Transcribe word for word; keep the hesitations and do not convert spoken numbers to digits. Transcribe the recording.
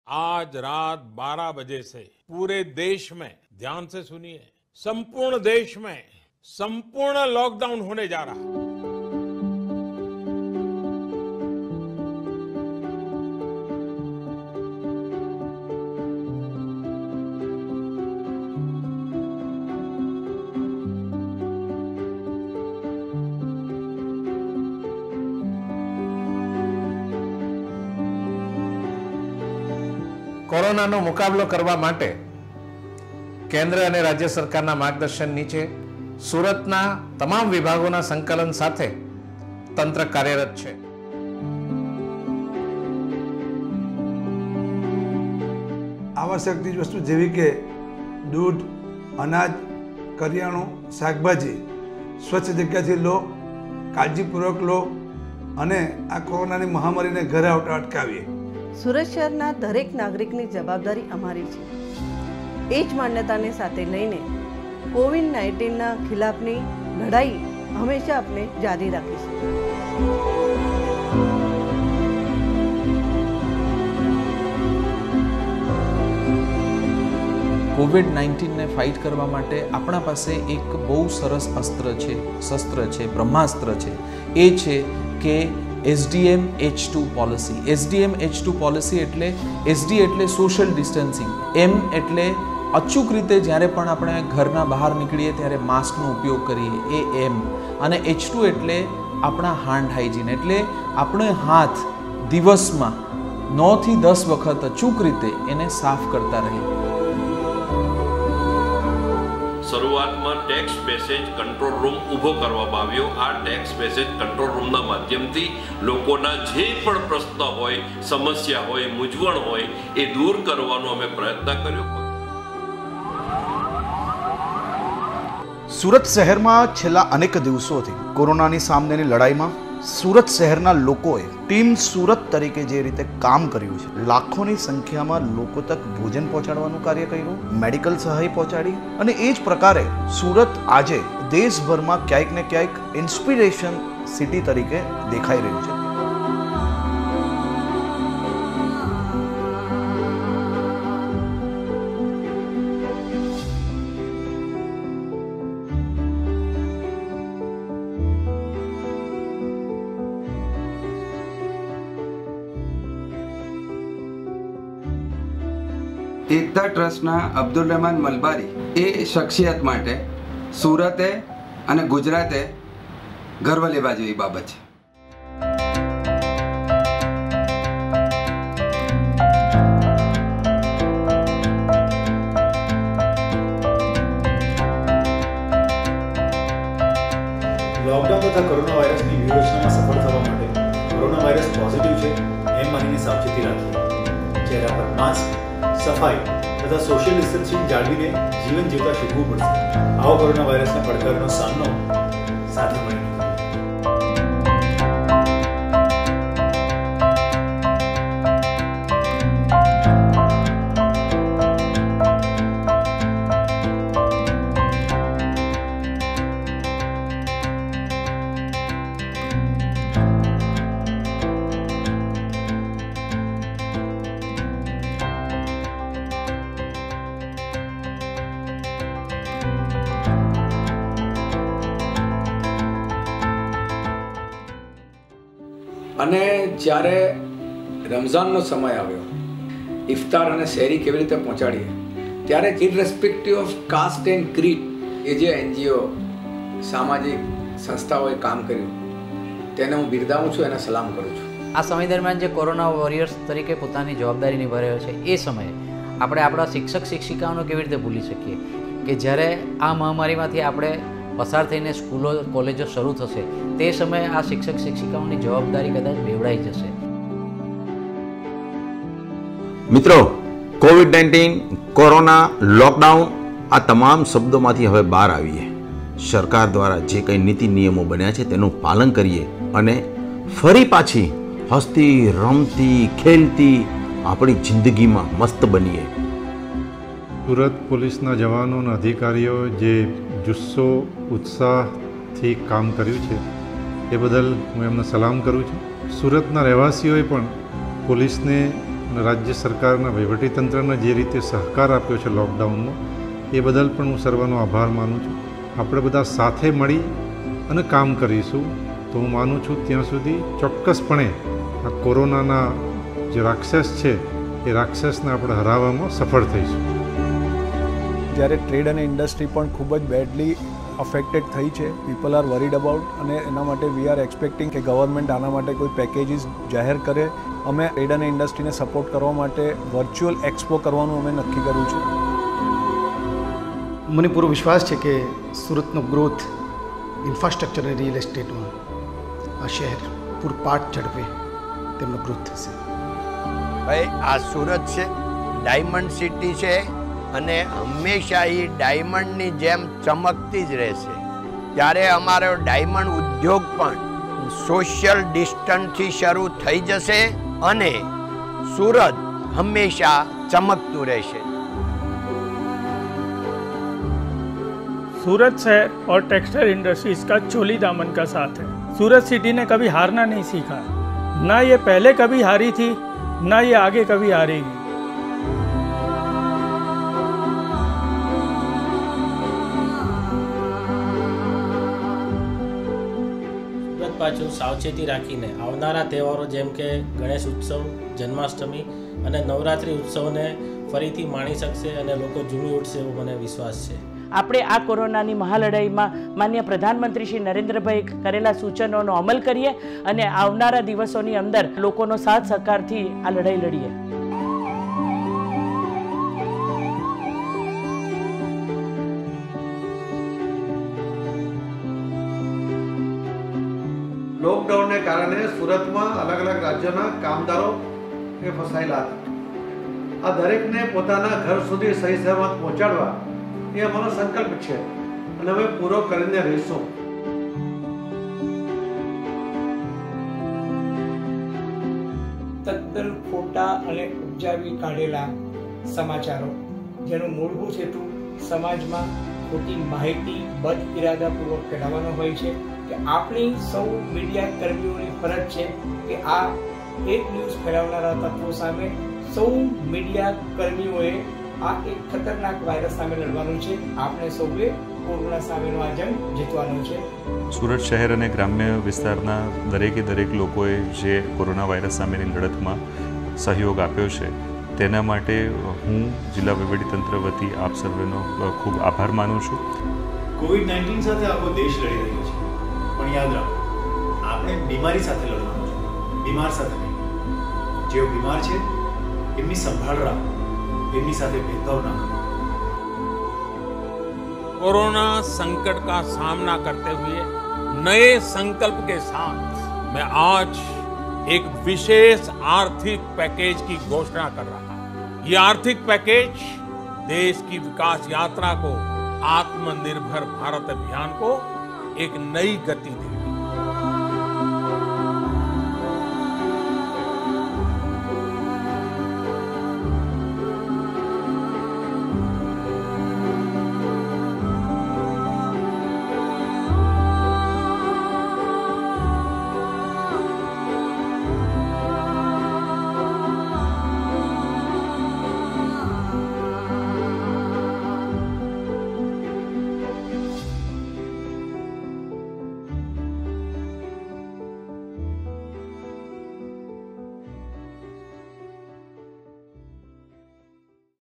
आज रात बारह बजे से पूरे देश में, ध्यान से सुनिए, संपूर्ण देश में संपूर्ण लॉकडाउन होने जा रहा है। કોરોનાનો મુકાબલો કરવા માટે કેન્દ્ર અને રાજ્ય સરકારના માર્ગદર્શન નીચે સુરતના તમામ વિભાગોના સંકલન સાથે તંત્ર કાર્યરત છે। આવશ્યક ચીજ વસ્તુ જેવી કે દૂધ, અનાજ, કરિયાણું, શાકભાજી સ્વચ્છ જગ્યાથી લો, કાળજીપૂર્વક લો અને આ કોરોનાની મહામારીને ઘરે આવતા અટકાવીએ। સુરત શહેરના દરેક નાગરિકની જવાબદારી અમારી છે। એ જ માન્યતાને સાથે લઈને કોવિડ નાઇન્ટીનના ખિલાફની લડાઈ હંમેશા આપણે જારી રાખીશું। કોવિડ નાઇન્ટીનને ફાઇટ કરવા માટે આપણા પાસે એક બહુ સરસ અસ્ત્ર છે, શસ્ત્ર છે, બ્રહ્માસ્ત્ર છે। એ છે કે SDM H two policy. SDM H two policy એટલે એસડી એટલે સોશિયલ ડિસ્ટન્સિંગ, એમ એટલે અચૂક રીતે જ્યારે પણ આપણે ઘરના બહાર નીકળીએ ત્યારે માસ્કનો ઉપયોગ કરીએ, એ એમ, અને એચ ટુ એટલે આપણા હાન્ડ હાઇજીન, એટલે આપણે હાથ દિવસમાં નવથી દસ વખત અચૂક રીતે એને સાફ કરતા રહીએ। શરૂઆતમાં ટેક્સ્ટ મેસેજ કંટ્રોલ રૂમ ઊભો કરવામાં આવ્યો। આ ટેક્સ્ટ મેસેજ કંટ્રોલ રૂમના માધ્યમથી લોકોના જે પણ પ્રશ્ન હોય, સમસ્યા હોય, મૂંઝવણ હોય એ દૂર કરવાનો અમે પ્રયત્ન કર્યો। સુરત શહેરમાં છેલ્લા અનેક દિવસોથી કોરોનાની સામેની લડાઈમાં સુરત શહેરના લોકોએ ટીમ સુરત તરીકે જે રીતે કામ કર્યું છે, લાખોની સંખ્યામાં લોકો તક ભોજન પહોંચાડવાનું કાર્ય કર્યું, મેડિકલ સહાય પહોંચાડી, અને એ જ પ્રકારે સુરત આજે દેશભરમાં ક્યાંક ને ક્યાંક ઇન્સ્પિરેશન સિટી તરીકે દેખાઈ રહ્યું છે। એકતા ટ્રસ્ટના અબ્દુલ રહેમાન મલબારી એ શખ્સિયત માટે સુરતે અને ગુજરાતે ગર્વ લેવા જેવી બાબત છે। લોકડાઉન તથા કોરોના વાયરસની વ્યૂહરચનામાં સફળ થવા માટે કોરોના વાયરસ પોઝિટિવ છે એમ માનીને સાવચેતી રાખીએ। ચહેરા પર માસ્ક, સફાઈ તથા સોશિયલ ડિસ્ટન્સિંગ જાળવીને જીવન જીવતા શીખવું પડશે। આવો કોરોના વાયરસના પડકારનો સામનો સાથે મળીને અને જ્યારે રમઝાનનો સમય આવ્યો, ઇફતાર અને શેરી કેવી રીતે પહોંચાડીએ, ત્યારે irrespective of caste and creed એ જે એનજીઓ, સામાજિક સંસ્થાઓએ કામ કર્યું તેને હું બિરદાવું છું, એને સલામ કરું છું। આ સમય દરમિયાન જે કોરોના વોરિયર્સ તરીકે પોતાની જવાબદારી નિભાવી રહ્યો છે, એ સમયે આપણે આપણા શિક્ષક શિક્ષિકાઓને કેવી રીતે ભૂલી શકીએ કે જ્યારે આ મહામારીમાંથી આપણે પસાર થઈને સ્કૂલો, કોલેજો શરૂ થશે તે સમયે આ શિક્ષક શિક્ષિકાઓની જવાબદારી કદાચ બેવડાઈ જશે। મિત્રો, કોવિડ નાઇન્ટીન, કોરોના, લોકડાઉન આ તમામ શબ્દોમાંથી હવે બહાર આવીએ। સરકાર દ્વારા જે કંઈ નીતિ નિયમો બન્યા છે તેનું પાલન કરીએ અને ફરી પાછી હસતી, રમતી, ખેલતી આપણી જિંદગીમાં મસ્ત બનીએ। સુરત પોલીસના જવાનો અને અધિકારીઓ જે જુસ્સો, ઉત્સાહથી કામ કર્યું છે એ બદલ હું એમને સલામ કરું છું। સુરતના રહેવાસીઓએ પણ પોલીસને અને રાજ્ય સરકારના વહીવટીતંત્રને જે રીતે સહકાર આપ્યો છે લોકડાઉનમાં એ બદલ પણ હું સર્વનો આભાર માનું છું. આપણે બધા સાથે મળી અને કામ કરીશું તો હું માનું છું ત્યાં સુધી ચોક્કસપણે આ કોરોનાના જે રાક્ષસ છે એ રાક્ષસને આપણે હરાવવામાં સફળ થઈશું. જ્યારે ટ્રેડ અને ઇન્ડસ્ટ્રી પણ ખૂબ જ બેડલી અફેક્ટેડ થઈ છે, પીપલ આર વરીડ અબાઉટ, અને એના માટે વી આર એક્સપેક્ટિંગ કે ગવર્મેન્ટ આના માટે કોઈ પેકેજીસ જાહેર કરે. અમે ટ્રેડ અને ઇન્ડસ્ટ્રીને સપોર્ટ કરવા માટે વર્ચ્યુઅલ એક્સપો કરવાનું અમે નક્કી કર્યું છે. મને પૂરો વિશ્વાસ છે કે સુરતનો ગ્રોથ ઇન્ફ્રાસ્ટ્રક્ચર અને રિયલ એસ્ટેટમાં આ શહેર પૂરપાટ ઝડપે તેમનો ગ્રોથ થશે. ભાઈ આ સુરત છે, ડાયમંડ સિટી છે અને હંમેશા એ ડાયમંડની જેમ ચમકતી જ રહેશે. ત્યારે અમારો ડાયમંડ ઉદ્યોગ પણ સોશિયલ ડિસ્ટન્સથી શરૂ થઈ જશે અને सूरत हमेशा चमकતું રહેશે. सूरत शहर और टेक्सटाइल इंडस्ट्रीज का चोली दामन का साथ है. सूरत सिटी ने कभी हारना नहीं सीखा, ना ये पहले कभी हारी थी, ना ये आगे कभी हारेगी. सूरत पाछू सावचेती राखीने आवनारा तहेवारो जेम के गणेश उत्सव, जन्माष्टमी અને નવરાત્રી ઉત્સવને ફરીથી માણી શકશે અને લોકો ઝૂમી ઉઠશે એવો મને વિશ્વાસ છે. આપણે આ કોરોનાની મહાલડાઈમાં માન્ય પ્રધાનમંત્રી શ્રી નરેન્દ્રભાઈ કરેલા સૂચનોનો અમલ કરીએ અને આવનારા દિવસોની અંદર લોકોનો સાથ સહકારથી આ લડાઈ લડીએ. લોકડાઉનને કારણે સુરતમાં અલગ અલગ રાજ્યોના કામદારો એ ફસાયેલા હતા. આ દરેકને પોતાના ઘર સુધી સહી સલામત પહોંચાડવા એ અમારો સંકલ્પ છે અને અમે પૂરો કરીને રહીશું. તદ્દન ખોટા અને ઉપજાવી કાઢેલા સમાચારો જેનું મૂળભૂત હેતુ સમાજમાં ખોટી માહિતી બદ ઇરાદાપૂર્વક ફેલાવવાનો હોય છે કે આપણી સૌ મીડિયા કર્મીઓની ફરજ છે કે આ એક ન્યૂઝ ફેલાવનારા તત્વો સામે સૌ મીડિયા કર્મીઓએ આ એક ખતરનાક વાયરસ સામે લડવાનું છે. આપણે સૌએ કોરોના સામેનો આ જંગ જીતવાનો છે. સુરત શહેર અને ગ્રામ્ય વિસ્તારના દરેકે દરેક લોકોએ જે કોરોના વાયરસ સામેની લડતમાં સહયોગ આપ્યો છે તેના માટે હું જિલ્લા વહીવટીતંત્ર વતી આપ સર્વેનો ખૂબ આભાર માનું છું. કોવિડ નાઇન્ટીન સાથે આખો દેશ લડી રહ્યો છે, પણ યાદ રાખો આપણે બીમારી સાથે લડવાનું છે, બીમાર સાથે નહીં. જેઓ બીમાર છે એમની સંભાળ રાખો, એમની સાથે भेदभाव ना करो. कोरोना संकट का सामना करते हुए नए संकल्प के साथ मैं आज एक विशेष आर्थिक पैकेज की घोषणा कर रहा हूं. ये आर्थिक पैकेज देश की विकास यात्रा को, आत्मनिर्भर भारत अभियान को एक नई गति देगा.